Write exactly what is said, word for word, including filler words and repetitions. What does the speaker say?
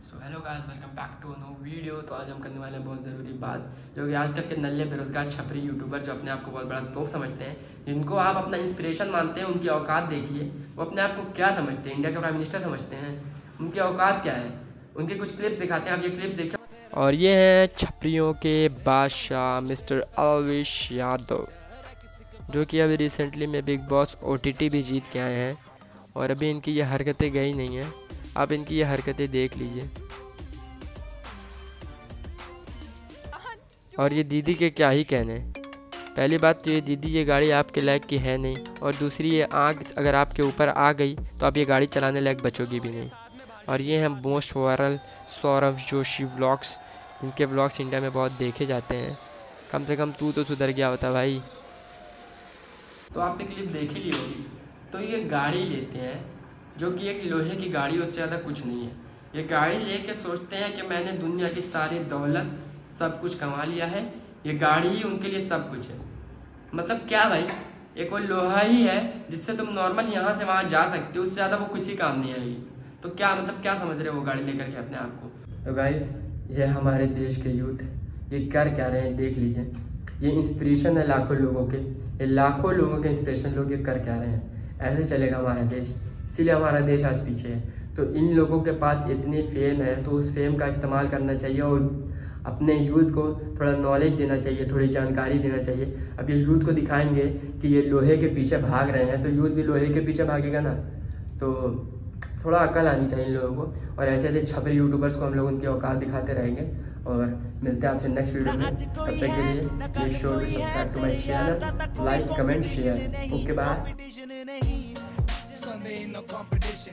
So hello guys, welcome back to new video. तो आज हम करने वाले हैं बहुत ज़रूरी बात, जो कि आजकल के नल्ले बेरोजगार छपरी यूट्यूबर जो अपने आप को बहुत बड़ा तोप समझते हैं, जिनको आप अपना इंस्पिरेशन मानते हैं, उनकी औकात देखिए। वो अपने आप को क्या समझते हैं? इंडिया के प्राइम मिनिस्टर समझते हैं। उनकी औकात क्या है? उनके कुछ क्लिप्स दिखाते हैं, आप ये क्लिप्स देखें। और ये हैं छपरियों के बादशाह मिस्टर अलविश यादव, जो कि अभी रिसेंटली में Bigg Boss O T T भी जीत के आए हैं। और अभी इनकी ये हरकतें गई नहीं हैं, आप इनकी ये हरकतें देख लीजिए। और ये दीदी के क्या ही कहने। पहली बात तो ये दीदी ये गाड़ी आपके लायक की है नहीं, और दूसरी ये आग अगर आपके ऊपर आ गई तो आप ये गाड़ी चलाने लायक बचोगी भी नहीं। और ये हैं most viral Saurabh Joshi vlogs. इनके व्लॉग्स इंडिया में बहुत देखे जाते हैं। कम से कम तू तो सुधर गया होता भाई। तो आपने क्लिप देख ही ली होगी। तो ये गाड़ी लेते हैं जो कि एक लोहे की गाड़ी, उससे ज़्यादा कुछ नहीं है। ये गाड़ी लेके सोचते हैं कि मैंने दुनिया की सारी दौलत सब कुछ कमा लिया है, ये गाड़ी ही उनके लिए सब कुछ है। मतलब क्या भाई, एक वो लोहा ही है जिससे तुम नॉर्मल यहाँ से वहाँ जा सकते हो, उससे ज़्यादा वो किसी काम नहीं आएगी। तो क्या मतलब क्या समझ रहे हो वो गाड़ी लेकर के अपने आप को? तो भाई ये हमारे देश के यूथ ये कर क्या रहे हैं देख लीजिए। ये इंस्पिरेशन है लाखों लोगों के, ये लाखों लोगों के इंस्पिरेशन लोग ये कर क्या रहे हैं। ऐसे चलेगा हमारा देश, इसीलिए हमारा देश आज पीछे है। तो इन लोगों के पास इतनी फेम है तो उस फेम का इस्तेमाल करना चाहिए और अपने यूथ को थोड़ा नॉलेज देना चाहिए, थोड़ी जानकारी देना चाहिए। अब ये यूथ को दिखाएंगे कि ये लोहे के पीछे भाग रहे हैं तो यूथ भी लोहे के पीछे भागेगा ना। तो थोड़ा अकल आनी चाहिए इन लोगों को। और ऐसे ऐसे छपरी यूट्यूबर्स को हम लोग उनकी औकात दिखाते रहेंगे। और मिलते हैं आपसे नेक्स्ट वीडियो में। तब तक के लिए please sure to subscribe to my channel, like comment share. Okay bye.